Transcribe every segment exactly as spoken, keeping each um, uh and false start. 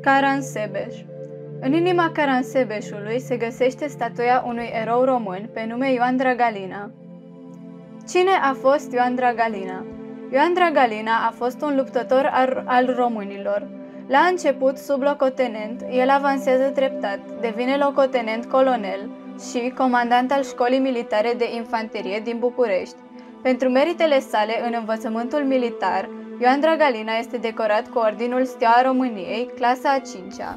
Caransebeș. În inima Caransebeșului se găsește statuia unui erou român pe nume Ioan Dragalina. Cine a fost Ioan Dragalina? Ioan Dragalina a fost un luptător al, al românilor. La început, sub locotenent, el avansează treptat, devine locotenent colonel și comandant al Școlii Militare de Infanterie din București. Pentru meritele sale în învățământul militar, Ioan Dragalina este decorat cu Ordinul Steaua României, clasa a cincea.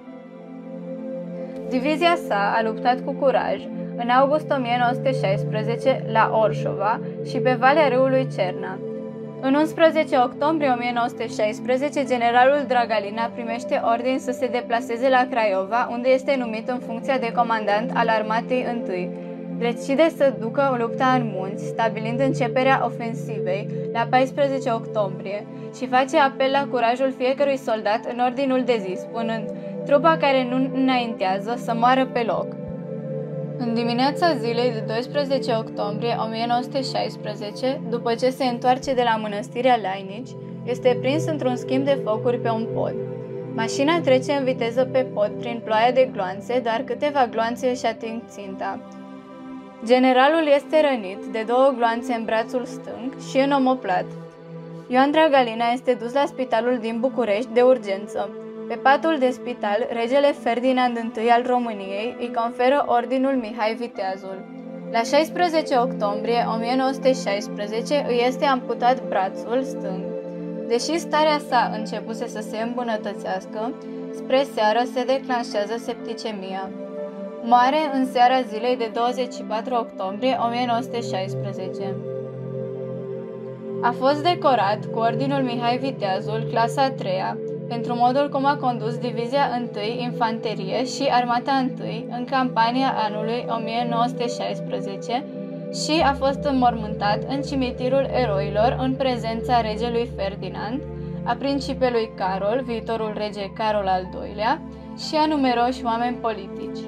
Divizia sa a luptat cu curaj în august o mie nouă sute șaisprezece la Orșova și pe Valea Râului Cerna. În unsprezece octombrie o mie nouă sute șaisprezece, generalul Dragalina primește ordin să se deplaseze la Craiova, unde este numit în funcția de comandant al Armatei întâi. Decide să ducă lupta în munți, stabilind începerea ofensivei la paisprezece octombrie și face apel la curajul fiecărui soldat în ordinul de zi, spunând: trupa care nu înaintează să moară pe loc. În dimineața zilei de doisprezece octombrie o mie nouă sute șaisprezece, după ce se întoarce de la mănăstirea Lainici, este prins într-un schimb de focuri pe un pod. Mașina trece în viteză pe pod prin ploaia de gloanțe, dar câteva gloanțe își ating ținta. Generalul este rănit de două gloanțe în brațul stâng și în omoplat. Ioan Dragalina este dus la spitalul din București de urgență. Pe patul de spital, regele Ferdinand întâi al României îi conferă ordinul Mihai Viteazul. La șaisprezece octombrie o mie nouă sute șaisprezece îi este amputat brațul stâng. Deși starea sa începuse să se îmbunătățească, spre seară se declanșează septicemia. Moare în seara zilei de douăzeci și patru octombrie o mie nouă sute șaisprezece. A fost decorat cu ordinul Mihai Viteazul, clasa a treia, pentru modul cum a condus Divizia întâi Infanterie și Armata întâi în campania anului o mie nouă sute șaisprezece și a fost înmormântat în cimitirul eroilor în prezența regelui Ferdinand, a principelui Carol, viitorul rege Carol al doilea, și a numeroși oameni politici.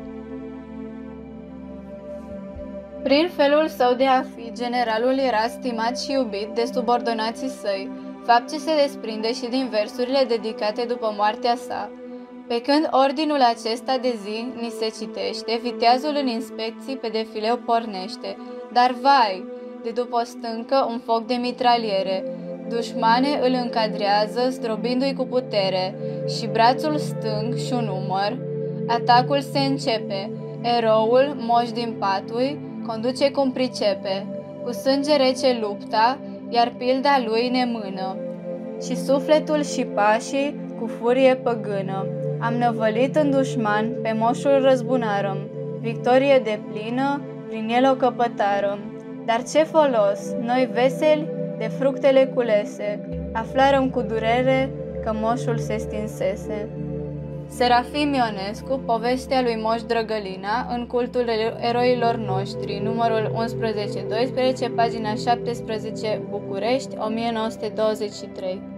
Prin felul său de a fi, generalul era stimat și iubit de subordonații săi, fapt ce se desprinde și din versurile dedicate după moartea sa. Pe când ordinul acesta de zi ni se citește, viteazul în inspecții pe defileu pornește, dar vai, de după o stâncă un foc de mitraliere, dușmane îl încadrează zdrobindu-i cu putere, și brațul stâng și un umăr, atacul se începe, eroul, moș din patui, conduce cum pricepe, cu sânge rece lupta, iar pilda lui ne mână, și sufletul și pașii cu furie păgână. Am năvălit în dușman, pe moșul răzbunarăm, victorie de plină, prin el o căpătarăm. Dar ce folos, noi veseli de fructele culese, aflarăm cu durere că moșul se stinsese. Serafim Ionescu, povestea lui Moș Drăgălina, în cultul eroilor noștri, numărul unsprezece doisprezece, pagina șaptesprezece, București, o mie nouă sute douăzeci și trei.